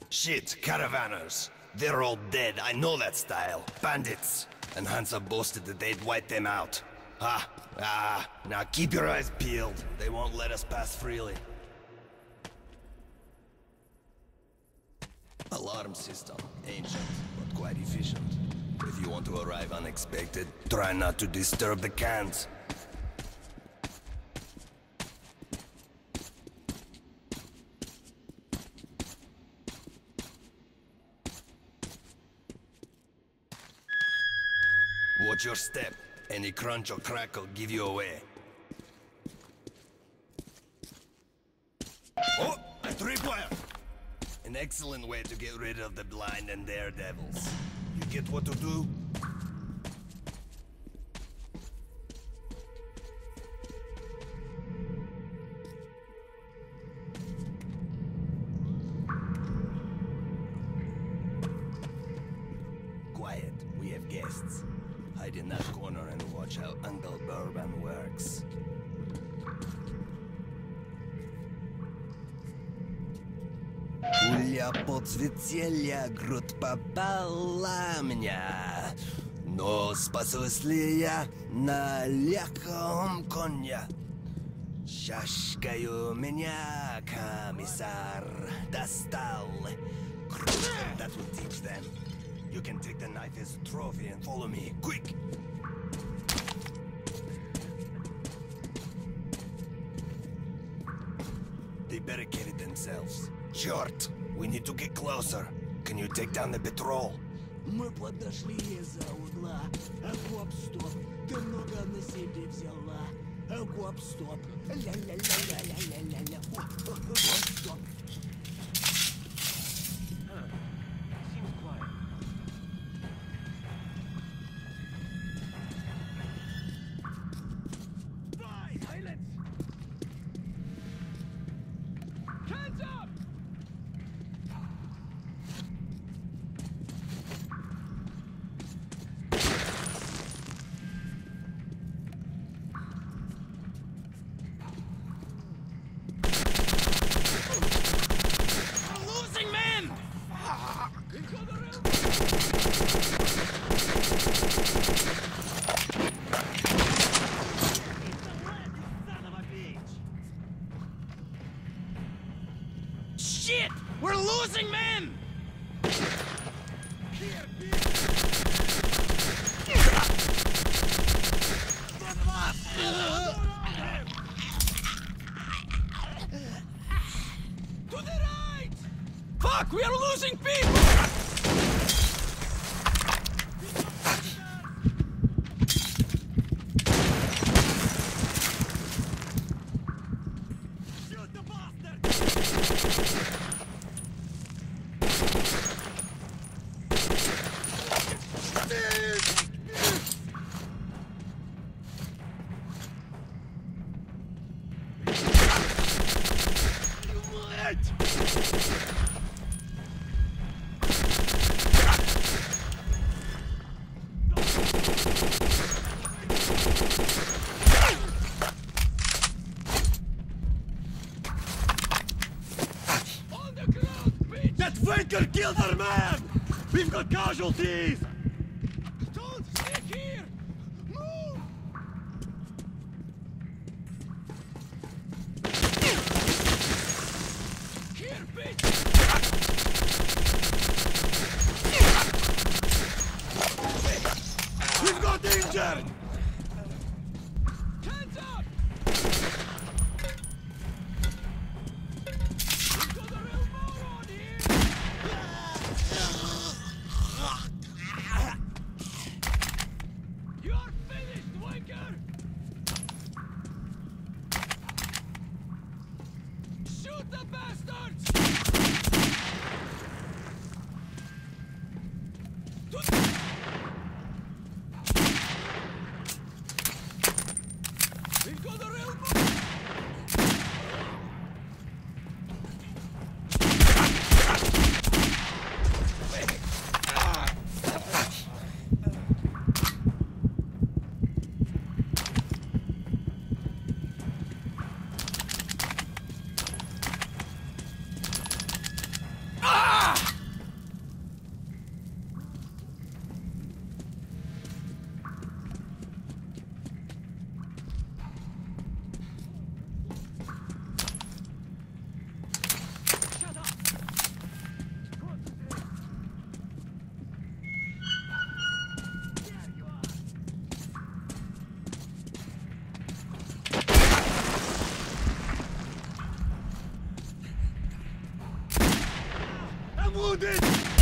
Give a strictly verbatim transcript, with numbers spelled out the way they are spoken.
Shit, caravanners. They're all dead, I know that style. Bandits. And Hansa boasted that they'd wipe them out. Ah, ah, now keep your eyes peeled. They won't let us pass freely. Alarm system. Ancient, but quite efficient. If you want to arrive unexpected, try not to disturb the cans. Watch your step. Any crunch or crack will give you away. Oh, a tripwire! An excellent way to get rid of the blind and daredevils. You get what to do? Quiet, we have guests. Hide in that corner and watch how Uncle Bourbon works. Пуля подсветила, грудь попала меня. Но спасусь ли я на легком коне? Шашкою меня комиссар достал. That will teach them. You can take the knife as a trophy and follow me, quick! They barricaded themselves. Short, we need to get closer. Can you take down the patrol? Мы подошли из-за угла. Окоп, стоп. Ты много на себе взяла. Окоп, стоп. Ля-ля-ля-ля-ля-ля-ля-ля. Окоп, стоп. Shit! We're losing men! To the right! Fuck! We are losing people! Vaker killed our man! We've got casualties! Don't stick here! Move! Here, bitch! We've got injured! Hands up! We've got a real moron here! I'm wounded!